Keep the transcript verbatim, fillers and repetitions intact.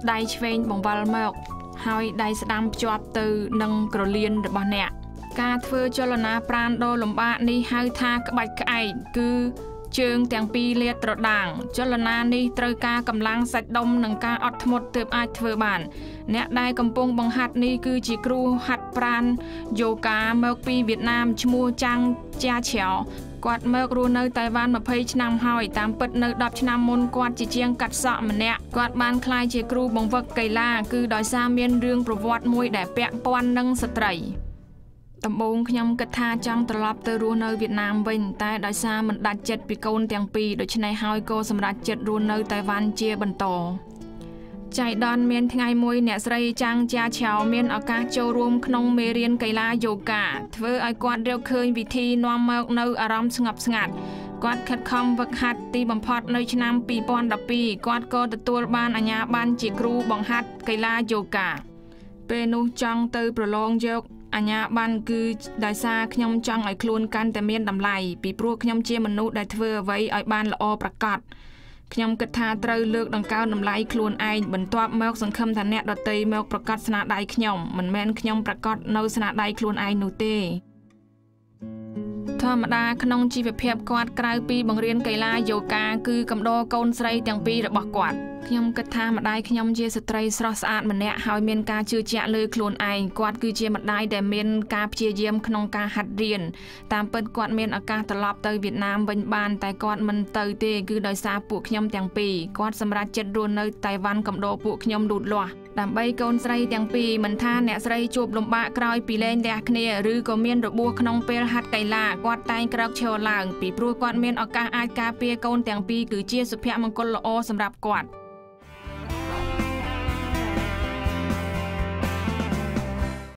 ដៃឆ្វេងបង្វិលមកហើយដៃស្ដាំភ្ជាប់ទៅនឹងក្រលៀនរបស់អ្នកការធ្វើចលនាប្រាណដ៏លំបាកនេះហៅថាក្បាច់ក្អែកគឺជើងទាំងពីរលាតត្រដាងចលនានេះត្រូវការកម្លាំងសាច់ដុំនិងការអត់ធ្មត់ទើបអាចធ្វើបានអ្នកដែលកំពុងបង្ហាត់នេះគឺជាគ្រូហាត់ប្រាណយូហ្គាមកពីវៀតណាមឈ្មោះចាំងជាឆាវគាត់មករស់នៅតៃវ៉ាន់ยี่สิบឆ្នាំហើយតាមពិតនៅដប់ឆ្នាំមុនគាត់ជាជាងកាត់សក់ម្នាក់គាត់បានក្លាយជាគ្រូបង្វឹកកីឡាគឺដោយសារមានរឿងប្រវត្តិមួយដែលពាក់ព័ន្ធនឹងស្ត្រីដំបូងខ្ញុំគិតថាចង់ត្រឡប់ទៅរស់នៅវៀតណាមវិញតែដោយសារមិនដាច់ចិត្តពីកូនទាំងពីរដូច្នេះហើយក៏សម្រេចចិត្តរស់នៅតៃវ៉ាន់ជាបន្តចៃដន្យមានថ្ងៃមួយអ្នកស្រីចាំងជាឆាវមានឱកាសចូលរួមក្នុងមេរៀនកីឡាយូហ្គាធ្វើឲ្យគាត់រកឃើញវិធីនាំមកនៅអារម្មណ៍ស្ងប់ស្ងាត់គាត់ខិតខំហ្វឹកហាត់ទីបំផុតនៅឆ្នាំยี่สิบสิบสองគាត់ក៏ទទួលបានអាជ្ញាប័ណ្ណជាគ្រូបង្ហាត់កីឡាយូហ្គាពេលនោះចង់ទៅប្រឡងយកអាញាបានគឺដោយសារខ្ញុំចង់ឲ្យខ្លួនកាន់តែមានតម្លៃពីព្រោះខ្ញុំជាមនុស្សដែលធ្វើអ្វីឲ្យបានល្អប្រកបខ្ញុំគិតថាត្រូវលើកដង្កើងតម្លៃខ្លួនឯងបន្ទាប់មកសង្ឃឹមថាអ្នកដទៃមកប្រកាសស្នាដៃខ្ញុំមិនមែនខ្ញុំប្រកាសនៅស្នាដៃខ្លួនឯងនោះទេធម្មតាក្នុងជីវភាពគាត់ក្រៅពីបង្រៀនកីឡាយូហ្គាគឺកំដរកូនស្រីទាំងពីររបស់គាត់ខ្ញុំគិតថាម្ដាយខ្ញុំជាស្ត្រីស្រស់ស្អាតម្នាក់ហើយមានការជឿជាក់លើខ្លួនឯងគាត់គឺជាម្ដាយដែលមានការព្យាយាមក្នុងការហាត់រៀនតាមពិតគាត់មានឱកាសត្រឡប់ទៅវៀតណាមវិញបានតែគាត់មិនទៅទេគឺដោយសារពួកខ្ញុំទាំងពីរគាត់សម្រេចចិត្តរស់នៅតៃវ៉ាន់កំដរពួកខ្ញុំលូតលាស់ដើម្បីកូនស្រីទាំងពីរមិនថាអ្នកស្រីជួបលំបាកក្រោយពីលែងលះគ្នាឬក៏មានរបួសក្នុងពេលហាត់កីឡាគាត់តែងក្រោកឈរឡើងពីព្រោះគាត់មានឱកាសអាចការពារកូនទាំងពីរគឺជាសុភមង្គលល្អសម្រាប់គាត់